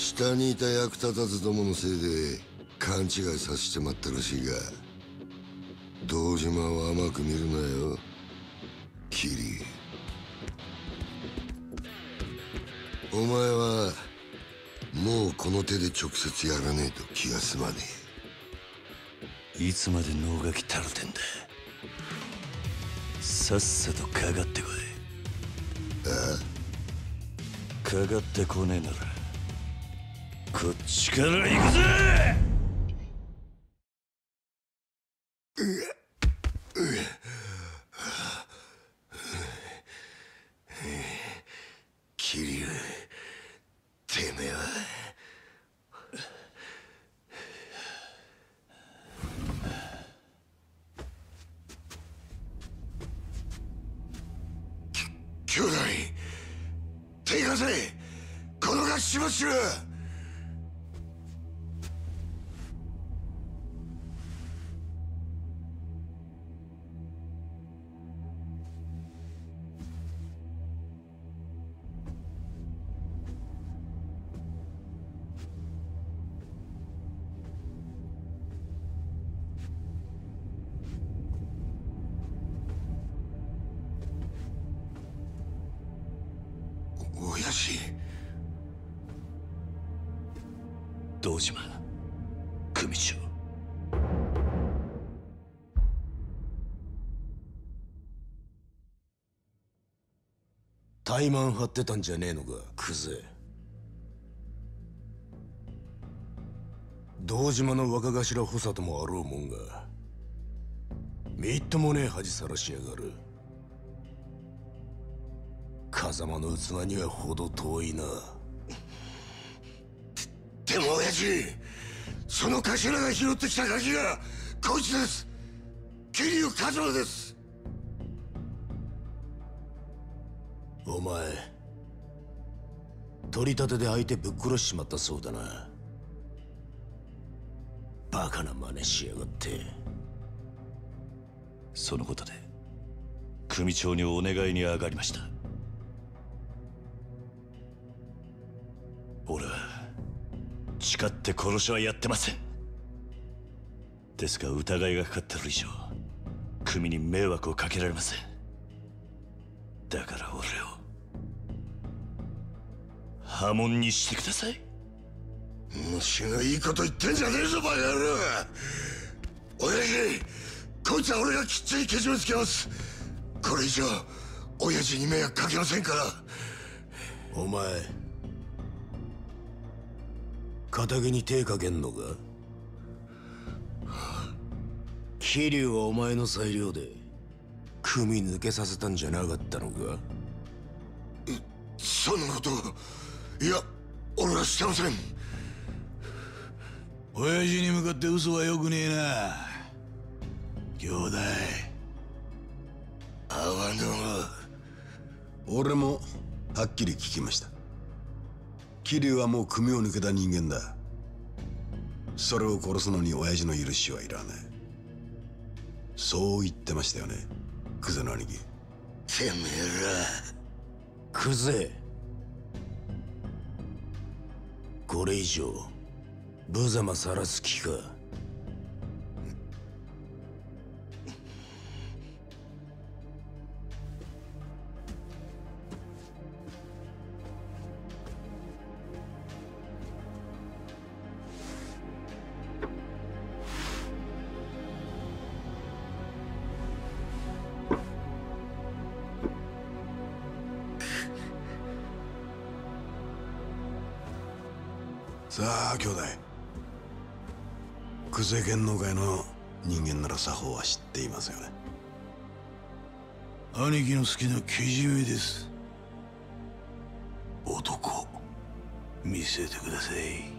下にいた役立たずどものせいで勘違いさせてまったらしいが、堂島を甘く見るなよ、キリ。お前はもうこの手で直接やらねえと気が済まねえ。いつまで能書きたるてんだ。さっさとかかってこい。 ああ？かかってこねえならこっちから行くぜ。 キリュウ、てめえは兄弟、手貸せ、このがしばしら。親父。 堂島組長。 怠慢張ってたんじゃねえのか、クズ。堂島の若頭補佐ともあろうもんが、みっともねえ恥さらしやがる。風間の器には程遠いな。 でも親父、その頭が拾ってきたガキがこいつです。桐生一馬です。 お前取り立てで相手ぶっ殺しちまったそうだな。バカな真似しやがって。 そのことで組長にお願いに上がりました。俺は誓って殺しはやってません。ですが疑いがかかってる以上組に迷惑をかけられません。だから俺を破門にしてください。 虫がいいこと言ってんじゃねえぞバカ野郎。親父、こいつは俺がきっちりけじめつけます。これ以上親父に迷惑かけませんから。 お前仇に手かけんのか？桐生はお前の裁量で組抜けさせたんじゃなかったのか？ そんなこと、いや俺はしてません。 親父に向かって嘘はよくねえな、兄弟。 阿波野。 俺もはっきり聞きました。桐生はもう組を抜けた人間だ。それを殺すのに親父の許しはいらない。そう言ってましたよね、クゼの兄貴。 てめえら。 クゼ、これ以上無様さらす気か？ さあ兄弟、久世剣能界の人間なら作法は知っていますよね。 兄貴の好きなけじめです。 男、 見せてください。